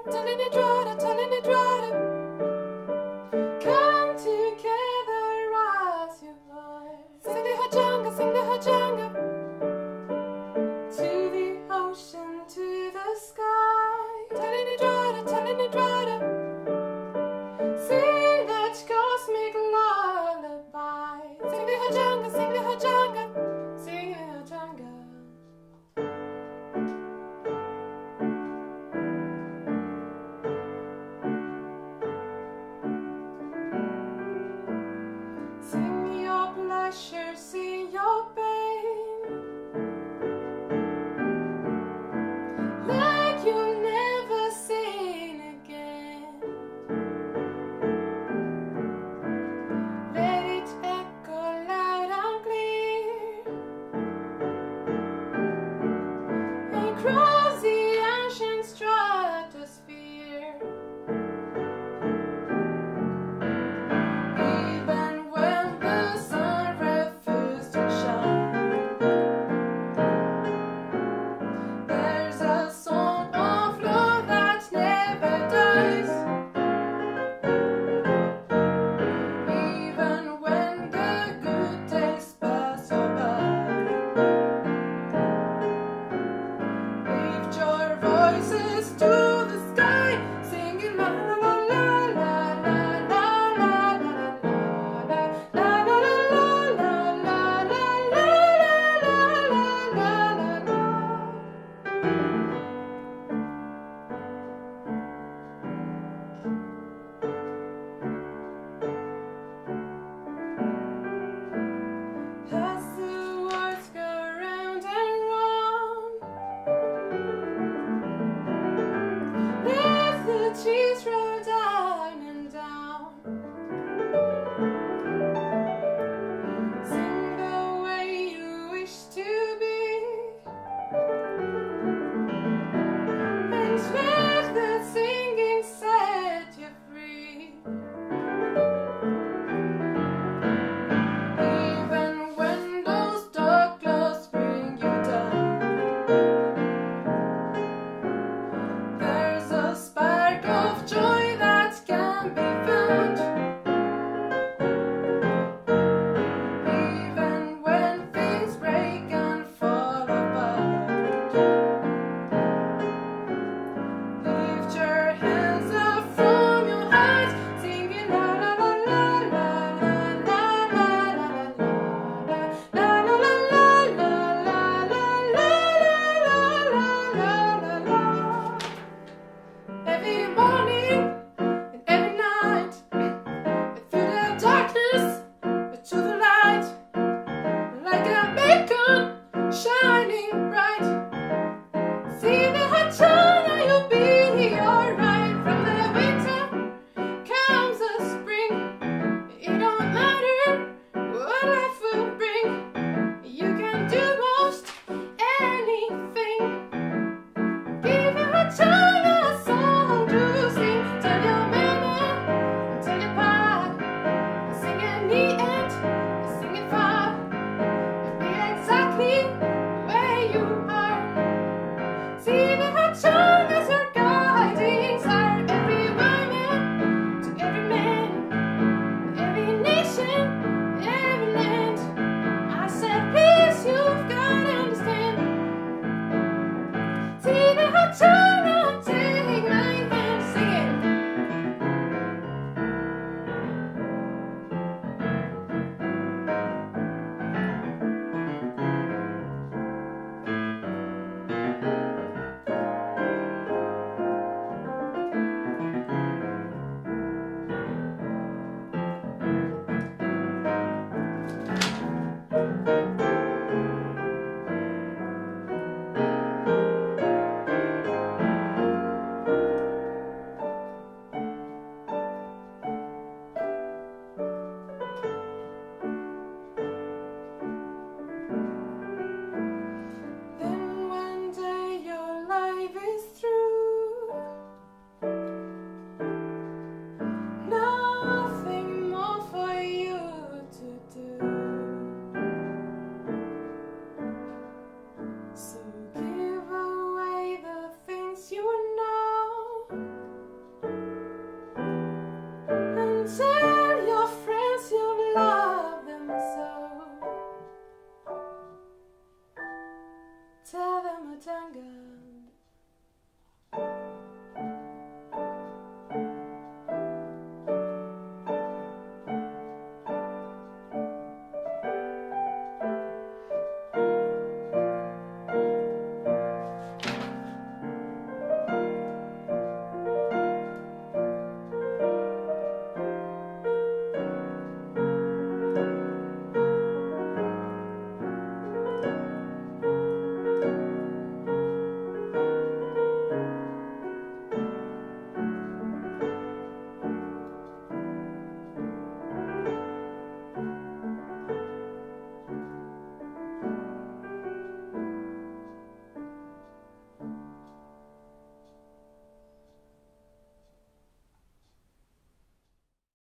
telling it right. Come together as you are. Sing the HAJANGA, sing the HAJANGA. To the ocean, to the sky. Telling it right. Sing that cosmic lullaby. Sing the HAJANGA, sing the HAJANGA. Sing the HAJANGA. Sing your pleasure, sing your pain, like you'll never sing again. Let it echo loud and clear, and cross the ancient stratosphere. Voices to the sky, singing la la la la la la la la la la la as the words go round and round, the